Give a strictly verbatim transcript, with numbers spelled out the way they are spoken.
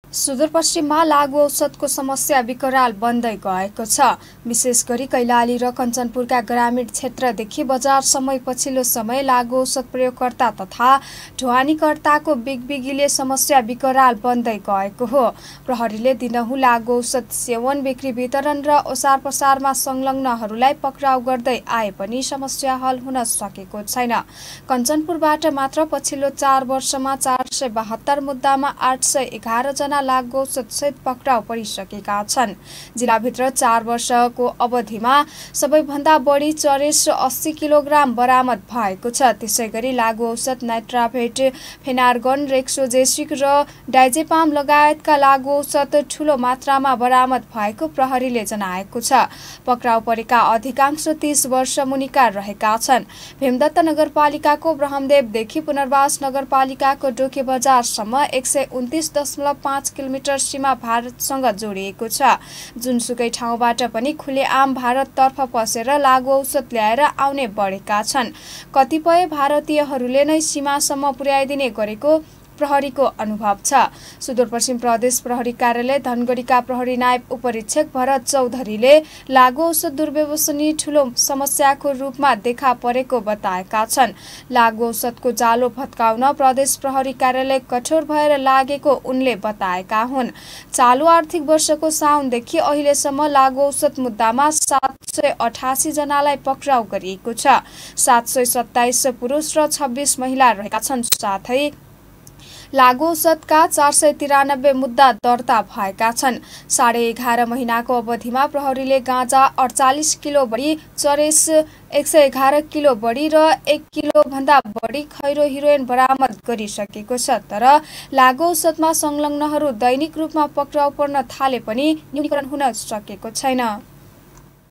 सुदूरपश्चिममा लागु औषधको समस्या विकराल बन्दै गएको छ। विशेष गरी कैलाली र कञ्चनपुरका ग्रामीण क्षेत्रदेखि बजारसम्म पछिल्लो समय लागु औषध प्रयोगकर्ता तथा ढुवानीकर्ताको बिगबिगीले समस्या विकराल बन्दै गएको हो। प्रहरीले दिनहुँ लागु औषध सेवन, बिक्री, वितरण र ओसार पसारमा संलग्नहरूलाई पक्राउ गर्दै आए पनि समस्या हल हुन सकेको छैन। कञ्चनपुरबाट मात्र पछिल्लो चार वर्षमा चार सय बहत्तर मुद्दामा आठ सय एघार जना लागु औषधसहित पक्राउ परिसकेका छन्। जिल्लाभित्र चार वर्षको अवधिमा सबैभन्दा बढी चरेस अस्सी किलोग्राम बरामद भएको छ। त्यसैगरी लागु औषध नाइट्राभेट, फेनार्गन, रेक्सोजेसिक र डाइजेपाम लगायतका लागु औषध ठूलो मात्रामा बरामद भएको प्रहरीले जनाएको छ। पक्राउ परेका अधिकांश तीस वर्ष मुनिका रहेका छन्। भीमदत्त नगरपालिकाको ब्रह्मदेवदेखि पुनर्वास नगरपालिकाको डोके बजारसम्म एक सय उन्तिस दशमलव पाँच किलोमिटर सीमा भारतसँग जोडिएको छ। जुनसुकै ठाउँबाट पनि खुलेआम भारततर्फ पसेर लागु औषध ल्याएर आउने बढेका छन्। कतिपय भारतीयहरूले नै सीमासम्म पुर्याइदिने गरेको प्रहरीको अनुभव छ। सुदूरपश्चिम प्रदेश प्रहरी कार्यालय धनगढीका प्रहरी नायब उपरीक्षक भरत चौधरीले लागु औषध दुर्व्यवसायी ठूलो समस्याको रूपमा देखा परेको बताएका छन्। लागु औषधको जालो भत्काउन प्रदेश प्रहरी कार्यालय कठोर भएर लागेको उनले बताएका हुन्। चालु आर्थिक वर्षको साउनदेखि अहिलेसम्म लागु औषध मुद्दामा सात सय अठासी जनालाई पक्राउ गरिएको छ। सात सय सत्ताइस पुरुष र छब्बीस महिला रहेका छन्। साथै लागु औषधका चार सय तिरानब्बे मुद्दा दर्ता भएका छन्। साढे एघार महिनाको अवधिमा प्रहरीले गाँजा अडचालिस किलो बढी, चरेस एक सय एघार किलो बढी र एक किलो भन्दा बढी खैरो हिरोइन बरामद गरिसकेको छ। तर लागु औषधमा संलग्नहरू दैनिक रूपमा पक्राउ पर्न थाले पनि न्यूनीकरण हुन सकेको छैन।